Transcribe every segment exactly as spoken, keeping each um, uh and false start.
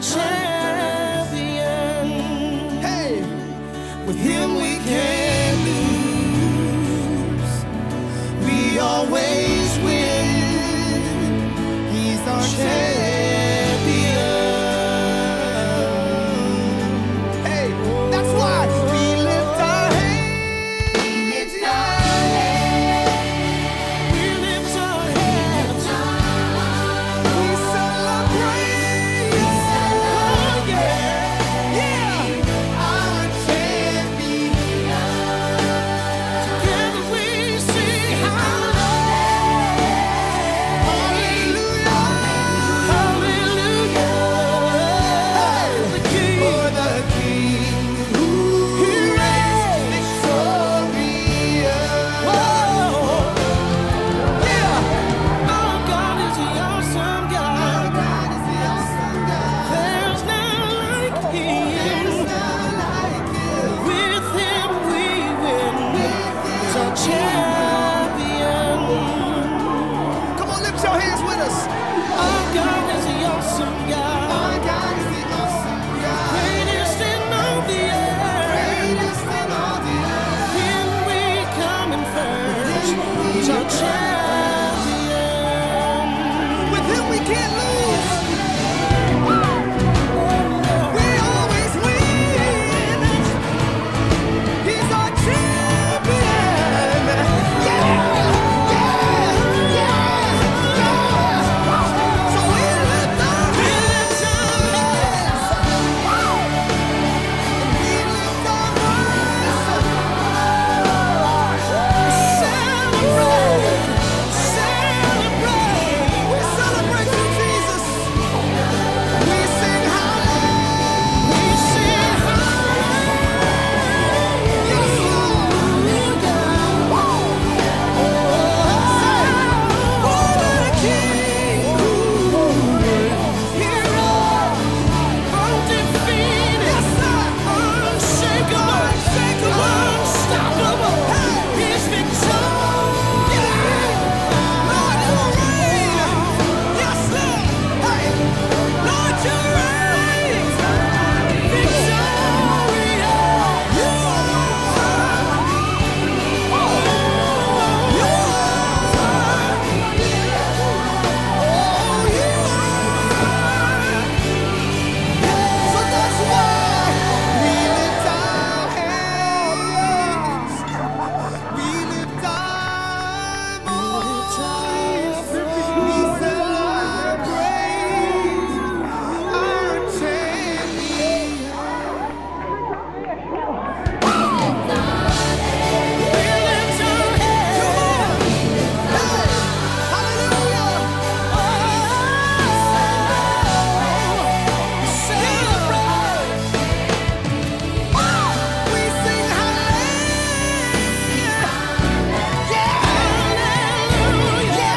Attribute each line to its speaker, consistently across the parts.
Speaker 1: champion. Hey, with him we can't lose. We always win. He's our champion. Hey, that's why we lift our hands. We lift our hands. We lift our hands. We celebrate. We celebrate. Yeah, yeah. Our champion. Together we sing hallelujah. Hallelujah. The King. For the King who reigns victorious. Whoa. Yeah. Our God is the awesome God. Our God is the awesome God. There's none like him. There's none like him. With him we win. He's our champion. Come on, lift your hands with us. Our God is the awesome God. Our God is the awesome God. Greatest in all the earth. Greatest in all the earth. Him we come in first. He's our champion. With him we can't lose. We always win. He's our champion. Yeah, yeah, yeah, yeah. So we lift our hands. We lift our voice. Celebrate, celebrate. We celebrate you, Jesus. We sing hallelujah. We sing hallelujah. Yes, Lord. For the King who reigns, hero, undefeated, yes, sir, unshakable, unshakable, unstoppable. He's victorious. Lord, you reign. Yes, Lord. Hey, Lord, you reign. Victorious. You are. You So that's why we lift our hands. We lift our voice. We celebrate our champion. We lift our hands. Hey, hallelujah. Celebrate. We sing hallelujah. Yeah, hallelujah.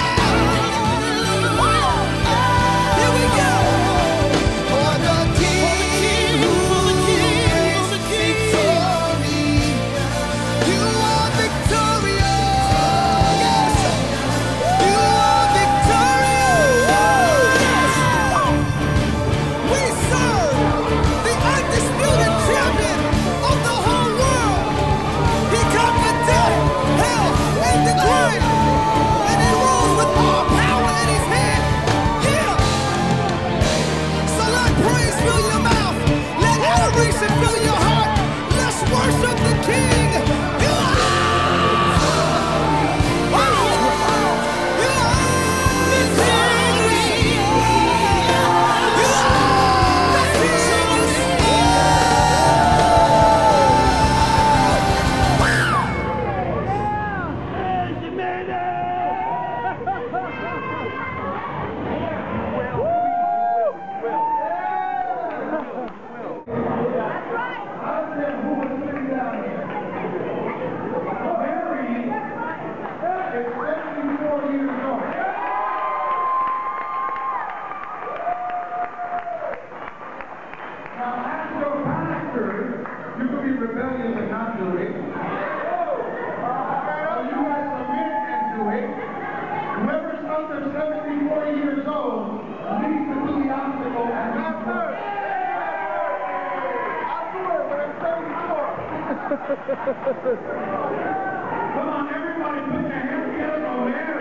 Speaker 1: Here we go. For the King who is victorious. You are victorious. You are victorious. We serve the undisputed champion of the whole world. He conquered death, hell, and the grave. And he rules with all power in his hand. Yeah. So let praise fill your mouth. Let adoration fill your heart. Let's worship the King. You are. Wow. You are victorious. You are victorious.
Speaker 2: Now, as your pastor, you can be rebellious and not do it. Or you might submit and do it. Whoever's under seventy-four years old needs to do the obstacle and not first. Come on, everybody put your hands together over there.